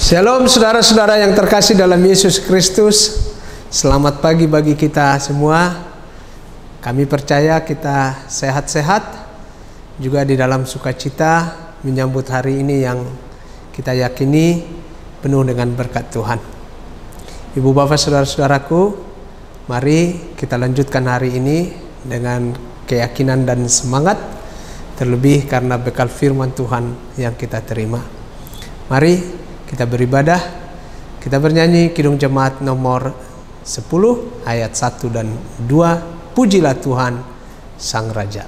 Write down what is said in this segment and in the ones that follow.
Shalom saudara-saudara yang terkasih dalam Yesus Kristus. Selamat pagi bagi kita semua. Kami percaya kita sehat-sehat, juga di dalam sukacita menyambut hari ini yang kita yakini penuh dengan berkat Tuhan. Ibu bapak saudara-saudaraku, mari kita lanjutkan hari ini dengan keyakinan dan semangat, terlebih karena bekal firman Tuhan yang kita terima. Mari kita beribadah, kita bernyanyi Kidung Jemaat nomor 10 ayat 1 dan 2. Pujilah Tuhan Sang Raja.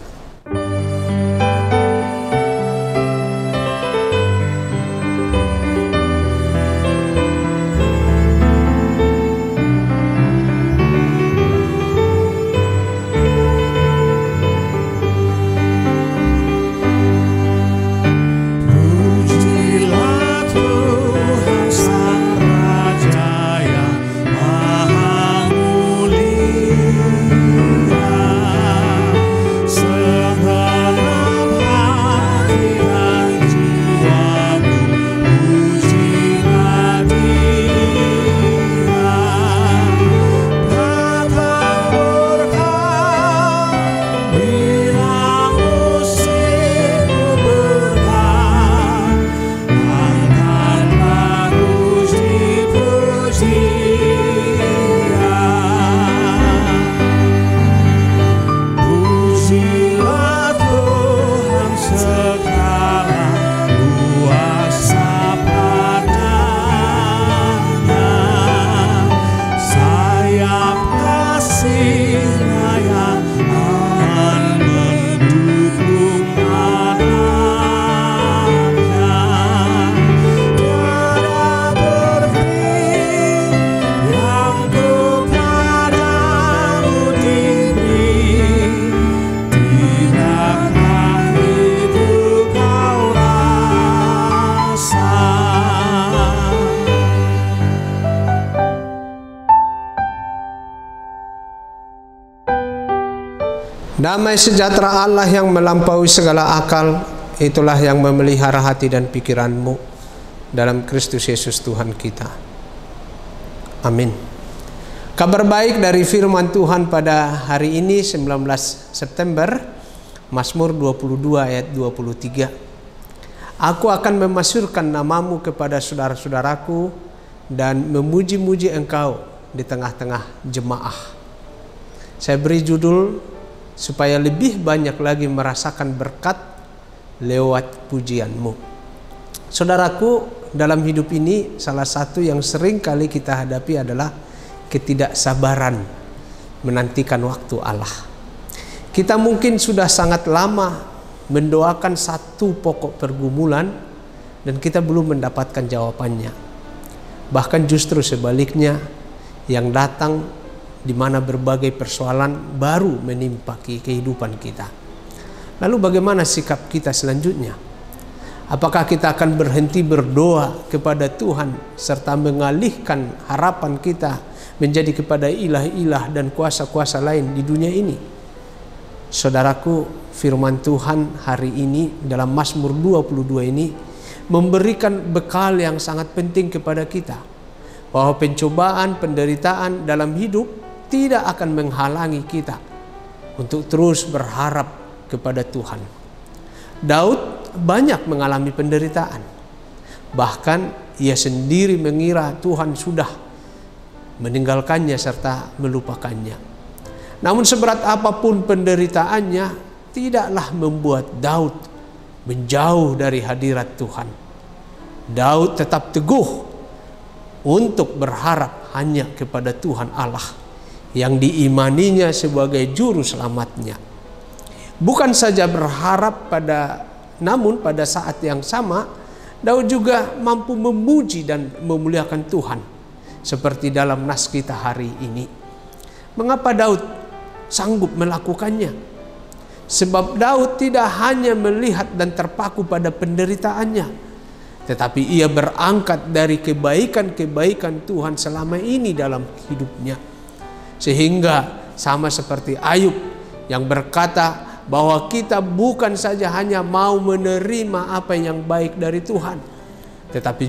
Damai sejahtera Allah yang melampaui segala akal, itulah yang memelihara hati dan pikiranmu dalam Kristus Yesus Tuhan kita. Amin. Kabar baik dari firman Tuhan pada hari ini 19 September, Mazmur 22 ayat 23. Aku akan memasyurkan namamu kepada saudara-saudaraku dan memuji-muji engkau di tengah-tengah jemaah. Saya beri judul supaya lebih banyak lagi merasakan berkat lewat pujianmu. Saudaraku, dalam hidup ini salah satu yang sering kali kita hadapi adalah ketidaksabaran menantikan waktu Allah. Kita mungkin sudah sangat lama mendoakan satu pokok pergumulan dan kita belum mendapatkan jawabannya. Bahkan justru sebaliknya, yang datang di mana berbagai persoalan baru menimpa kehidupan kita. Lalu bagaimana sikap kita selanjutnya? Apakah kita akan berhenti berdoa kepada Tuhan serta mengalihkan harapan kita menjadi kepada ilah-ilah dan kuasa-kuasa lain di dunia ini? Saudaraku, firman Tuhan hari ini dalam Mazmur 22 ini memberikan bekal yang sangat penting kepada kita, bahwa pencobaan, penderitaan dalam hidup tidak akan menghalangi kita untuk terus berharap kepada Tuhan. Daud banyak mengalami penderitaan. Bahkan ia sendiri mengira Tuhan sudah meninggalkannya serta melupakannya. Namun seberat apapun penderitaannya, tidaklah membuat Daud menjauh dari hadirat Tuhan. Daud tetap teguh untuk berharap hanya kepada Tuhan Allah yang diimaninya sebagai juru selamatnya. Bukan saja berharap namun pada saat yang sama Daud juga mampu memuji dan memuliakan Tuhan seperti dalam nas kita hari ini. Mengapa Daud sanggup melakukannya? Sebab Daud tidak hanya melihat dan terpaku pada penderitaannya, tetapi ia berangkat dari kebaikan-kebaikan Tuhan selama ini dalam hidupnya. Sehingga sama seperti Ayub yang berkata bahwa kita bukan saja hanya mau menerima apa yang baik dari Tuhan, tetapi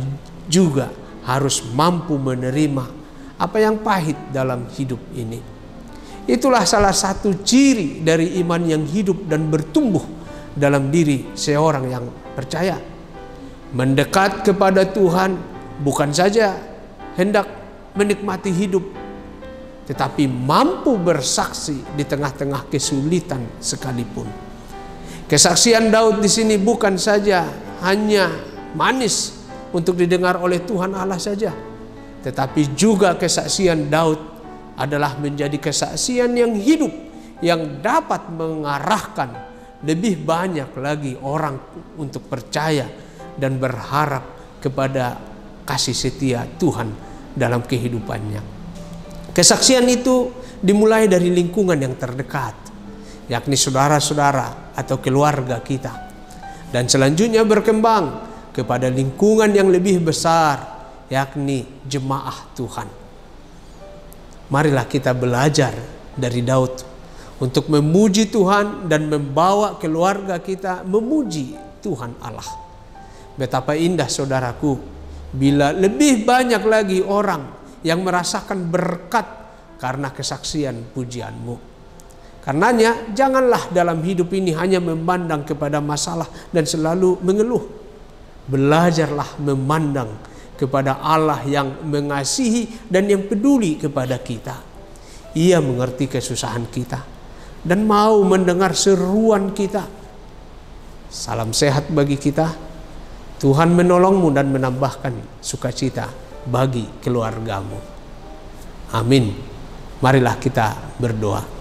juga harus mampu menerima apa yang pahit dalam hidup ini. Itulah salah satu ciri dari iman yang hidup dan bertumbuh dalam diri seorang yang percaya. Mendekat kepada Tuhan bukan saja hendak menikmati hidup, tetapi mampu bersaksi di tengah-tengah kesulitan sekalipun. Kesaksian Daud di sini bukan saja hanya manis untuk didengar oleh Tuhan Allah saja, tetapi juga kesaksian Daud adalah menjadi kesaksian yang hidup, yang dapat mengarahkan lebih banyak lagi orang untuk percaya dan berharap kepada kasih setia Tuhan dalam kehidupannya. Kesaksian itu dimulai dari lingkungan yang terdekat, yakni saudara-saudara atau keluarga kita, dan selanjutnya berkembang kepada lingkungan yang lebih besar, yakni jemaah Tuhan. Marilah kita belajar dari Daud untuk memuji Tuhan dan membawa keluarga kita memuji Tuhan Allah. Betapa indah saudaraku bila lebih banyak lagi orang yang merasakan berkat karena kesaksian pujianmu. Karenanya janganlah dalam hidup ini hanya memandang kepada masalah dan selalu mengeluh. Belajarlah memandang kepada Allah yang mengasihi dan yang peduli kepada kita. Ia mengerti kesusahan kita dan mau mendengar seruan kita. Salam sehat bagi kita. Tuhan menolongmu dan menambahkan sukacita bagi keluargamu. Amin. Marilah kita berdoa.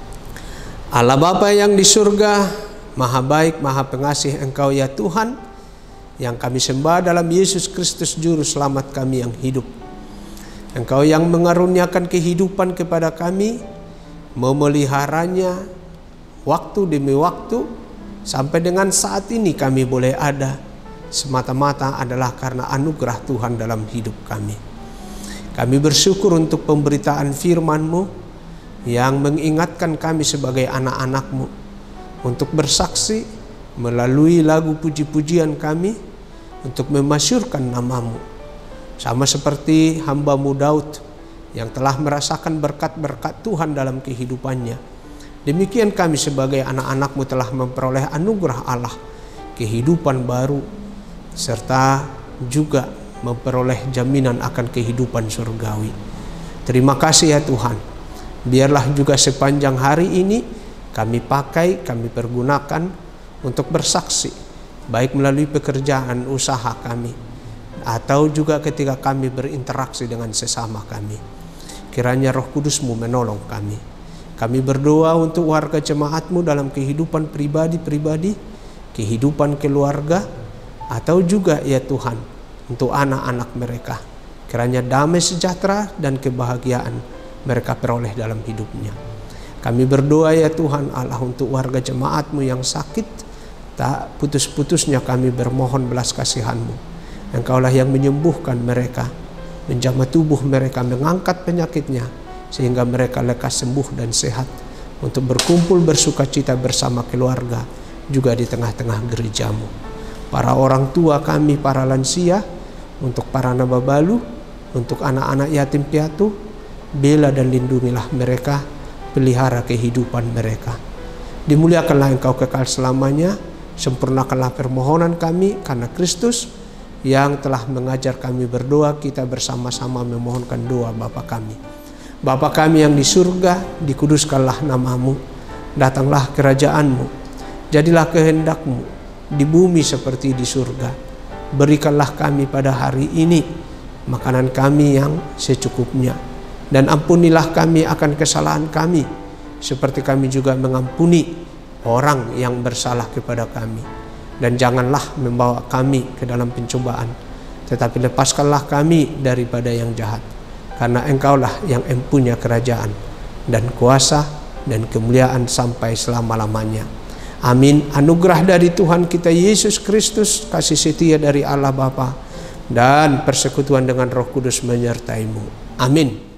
Allah Bapa yang di surga, Maha baik, Maha pengasih Engkau ya Tuhan, yang kami sembah dalam Yesus Kristus Juru Selamat kami yang hidup. Engkau yang mengaruniakan kehidupan kepada kami, memeliharanya waktu demi waktu, sampai dengan saat ini kami boleh ada, semata-mata adalah karena anugerah Tuhan dalam hidup kami. Kami bersyukur untuk pemberitaan firman-Mu yang mengingatkan kami sebagai anak-anak-Mu untuk bersaksi melalui lagu puji-pujian kami untuk memasyurkan nama-Mu. Sama seperti hamba-Mu Daud yang telah merasakan berkat-berkat Tuhan dalam kehidupannya. Demikian kami sebagai anak-anak-Mu telah memperoleh anugerah Allah, kehidupan baru, serta juga memperoleh jaminan akan kehidupan surgawi. Terima kasih ya Tuhan. Biarlah juga sepanjang hari ini kami pakai, kami pergunakan untuk bersaksi, baik melalui pekerjaan usaha kami, atau juga ketika kami berinteraksi dengan sesama kami. Kiranya Roh Kudus-Mu menolong kami. Kami berdoa untuk warga jemaat-Mu dalam kehidupan pribadi-pribadi, kehidupan keluarga, atau juga ya Tuhan, untuk anak-anak mereka. Kiranya damai sejahtera dan kebahagiaan mereka peroleh dalam hidupnya. Kami berdoa ya Tuhan Allah untuk warga jemaat-Mu yang sakit, tak putus-putusnya kami bermohon belas kasihan-Mu. Engkaulah yang menyembuhkan mereka, menjamah tubuh mereka, mengangkat penyakitnya, sehingga mereka lekas sembuh dan sehat untuk berkumpul bersukacita bersama keluarga, juga di tengah-tengah gereja-Mu. Para orang tua kami, para lansia, untuk para nababalu, untuk anak-anak yatim piatu, bela dan lindungilah mereka, pelihara kehidupan mereka. Dimuliakanlah Engkau kekal selamanya. Sempurnakanlah permohonan kami karena Kristus yang telah mengajar kami berdoa. Kita bersama-sama memohonkan doa Bapa kami. Bapa kami yang di surga, dikuduskanlah nama-Mu. Datanglah kerajaan-Mu. Jadilah kehendak-Mu di bumi seperti di surga. Berikanlah kami pada hari ini makanan kami yang secukupnya. Dan ampunilah kami akan kesalahan kami, seperti kami juga mengampuni orang yang bersalah kepada kami. Dan janganlah membawa kami ke dalam pencobaan, tetapi lepaskanlah kami daripada yang jahat. Karena Engkaulah yang empunya kerajaan dan kuasa dan kemuliaan sampai selama-lamanya. Amin. Anugerah dari Tuhan kita Yesus Kristus, kasih setia dari Allah Bapa, dan persekutuan dengan Roh Kudus menyertai-Mu. Amin.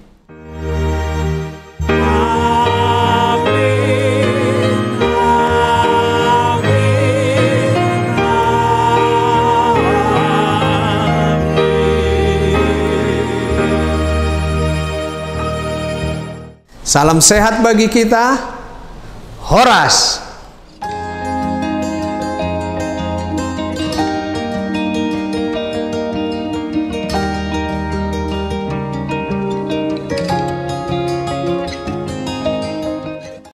Salam sehat bagi kita. Horas.